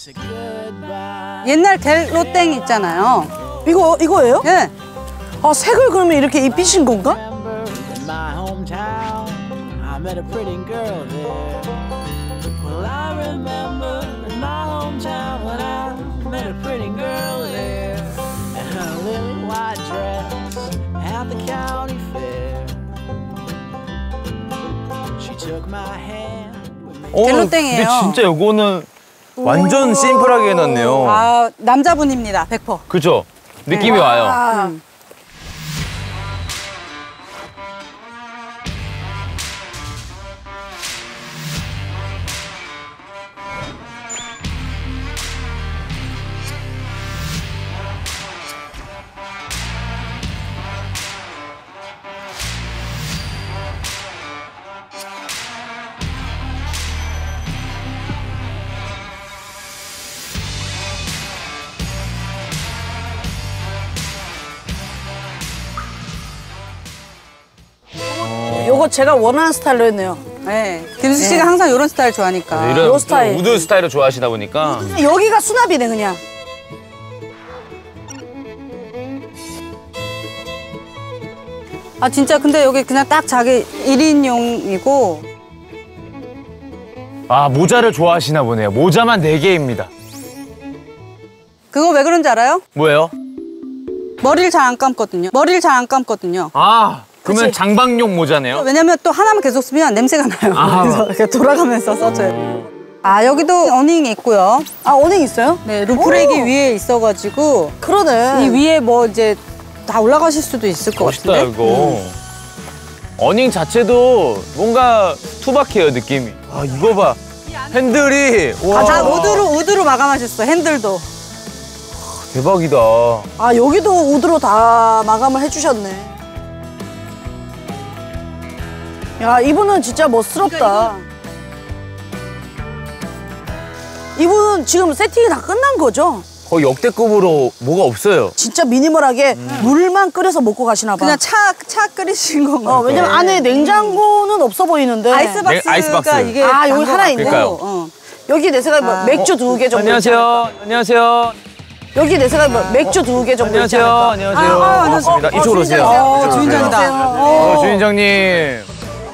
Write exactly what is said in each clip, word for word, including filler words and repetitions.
옛날 갤로땡 있잖아요. 이거, 이거예요? 예. 아, 색을 그러면 이렇게 입히신 건가? 어, 갤로땡이에요. 근데 진짜 요거는 완전 심플하게 해놨네요. 아, 남자분입니다. 백 퍼센트. 그죠? 느낌이 네. 와요. 아, 음. 요거 제가 원하는 스타일로 했네요. 네. 김수 씨가 네. 항상 이런 스타일 좋아하니까. 이런 요 스타일. 우드 스타일을 좋아하시다 보니까. 여기가 수납이네, 그냥. 아, 진짜 근데 여기 그냥 딱 자기 일 인용이고. 아, 모자를 좋아하시나 보네요. 모자만 네 개입니다. 그거 왜 그런지 알아요? 뭐예요? 머리를 잘 안 감거든요. 머리를 잘 안 감거든요. 아, 그러면 그치? 장방용 모자네요? 왜냐면 또 하나만 계속 쓰면 냄새가 나요. 아. 그래서 이렇게 돌아가면서 써줘요. 아, 여기도 어닝이 있고요. 아, 어닝 있어요? 네, 루프렉이 위에 있어가지고 그러네. 이 위에 뭐 이제 다 올라가실 수도 있을 것 멋있다, 같은데. 이거. 어닝 자체도 뭔가 투박해요, 느낌이. 아, 이거 봐. 핸들이. 와. 아, 다 우드로 우드로 마감하셨어. 핸들도. 대박이다. 아, 여기도 우드로 다 마감을 해주셨네. 야, 이분은 진짜 멋스럽다. 이분은 지금 세팅이 다 끝난 거죠? 거의 역대급으로 뭐가 없어요. 진짜 미니멀하게 물만 끓여서 먹고 가시나 봐. 그냥 차, 차 끓이신 건가? 어, 왜냐면 안에 냉장고는 없어 보이는데. 아이스박스가 네, 아이스박스. 이게 아, 여기 단 하나 것 있네. 같고. 그러니까요. 어. 여기 내 생각에 뭐 아. 맥주 두 개 정도 있지 안녕하세요. 않을까? 안녕하세요. 여기 내 생각에 뭐 맥주 두 개 정도 있지 안녕하세요. 않을까? 안녕하세요. 아, 아, 안녕하세요. 반갑습니다. 이쪽으로 오세요. 어, 이쪽으로 주인장이다. 오세요. 어. 어, 주인장님.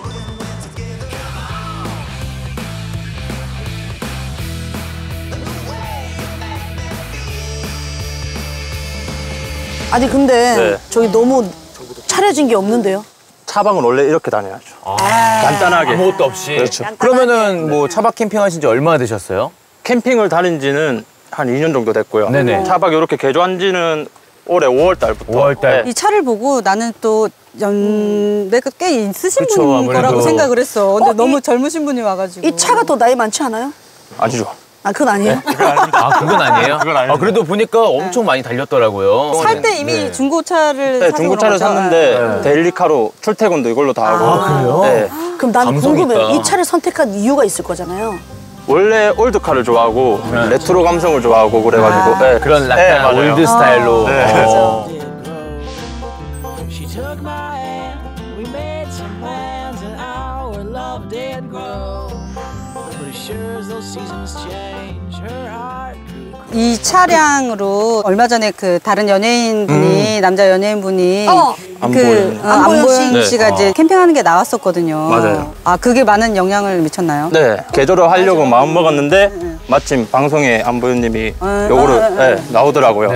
아니 근데 네. 저기 너무 차려진 게 없는데요? 차박은 원래 이렇게 다녀야죠. 간단하게. 아무것도 없이. 그렇죠. 그러면은 뭐 차박 캠핑 하신 지 얼마나 되셨어요? 캠핑을 다닌 지는 한 이 년 정도 됐고요. 네네. 차박 이렇게 개조한 지는 올해 오월 달부터. 오월 달. 이 차를 보고 나는 또 연배가 꽤 있으신 그쵸, 분인 아무래도. 거라고 생각을 했어. 근데 어, 너무 이- 젊으신 분이 와가지고. 이 차가 더 나이 많지 않아요? 아니죠. 아, 그건 아니에요? 아, 그건 아니에요? 그건 아닙니다. 아, 그래도 보니까 엄청 많이 달렸더라고요. 살 때 이미 네. 중고차를 네, 사서 중고차를 그런 거죠? 샀는데 데일리카로 출퇴근도 이걸로 다 하고. 아, 그래요? 네. 그럼 난 감성 궁금해. 있다. 이 차를 선택한 이유가 있을 거잖아요. 원래 올드카를 좋아하고 레트로 감성을 좋아하고 그래가지고. 아. 네. 그런 네, 약간 맞아요. 올드 스타일로. 네. 어. She took my hand, we made some plans, and our love did grow. But as sure as those seasons change, her heart grew cold. 이 차량으로 얼마 전에 그 다른 연예인 분이 남자 연예인 분이 어. 그 안보현. 어, 안보현 안보현 씨. 씨가 네. 이제 캠핑하는 게 나왔었거든요. 맞아요. 아, 그게 많은 영향을 미쳤나요? 네, 개조를 하려고 마음 먹었는데 마침 방송에 안보현님이 아, 요거를 아, 아, 네, 나오더라고요.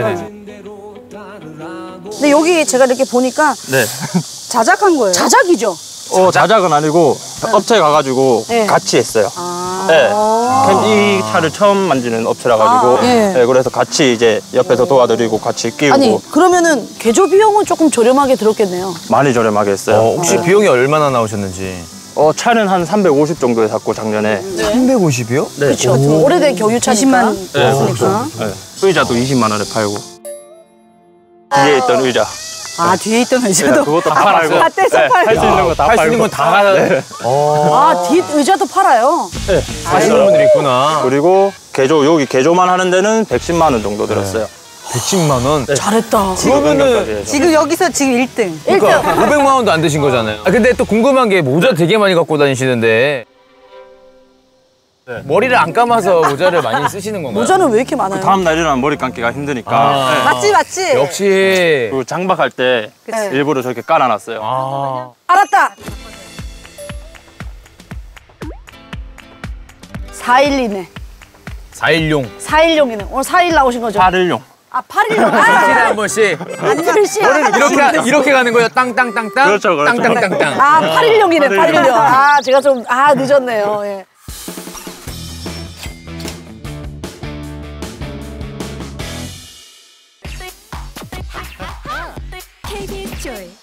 근데 여기 제가 이렇게 보니까 네. 자작한 거예요. 자작이죠? 어, 자작은 아니고 업체 가가지고 네. 같이 했어요. 아. 네. 캠- 이 차를 처음 만지는 업체라 가지고 아, 예. 네, 그래서 같이 이제 옆에서 도와드리고 같이 끼우고 아니, 그러면은 개조 비용은 조금 저렴하게 들었겠네요. 많이 저렴하게 했어요. 어, 혹시 비용이 얼마나 나오셨는지? 어, 차는 한 삼백오십 정도에 샀고 작년에. 삼백오십이요? 네. 그렇죠. 오래된 경유차니까. 이십만 원 네, 썼으니까. 네. 의자도 이십만 원에 팔고 뒤에 있던 의자. 아, 뒤에 있던 네, 의자도 그것도 다 팔고. 다 떼서 팔고. 팔 수 있는 거 다 팔 팔고. 수 있는 건 다. 네. 아, 뒷 의자도 팔아요. 네. 하시는 분들이 있구나. 그리고 개조 여기 개조만 하는 데는 백십만 원 정도 들었어요. 백십만 원? 잘했다. 그러면은 지금 여기서 지금 일 등. 그러니까 오백만 원도 안 드신 거잖아요. 아, 근데 또 궁금한 게 모자 되게 많이 갖고 다니시는데 머리를 안 감아서 모자를 많이 쓰시는 건가요? 모자는 왜 이렇게 많아요? 다음 날 일어나면 머리 감기가 힘드니까. 아. 네. 맞지 맞지. 역시. 그리고 장박할 때 그치. 일부러 저렇게 깔아놨어요. 아. 알았다. 사일이네. 사일용. 사일용이네. 오늘 사일 나오신 거죠? 팔일용. 아, 팔일용. 일주일에 아, 한 번씩. 글씨. 이렇게 가- 이렇게 가는 거예요. 땅땅땅땅. 그렇죠, 그렇죠. 땅땅땅땅. 아, 팔일용이네, 팔일용. 아, 제가 좀, 아, 늦었네요. 예. 케이비에스 Joy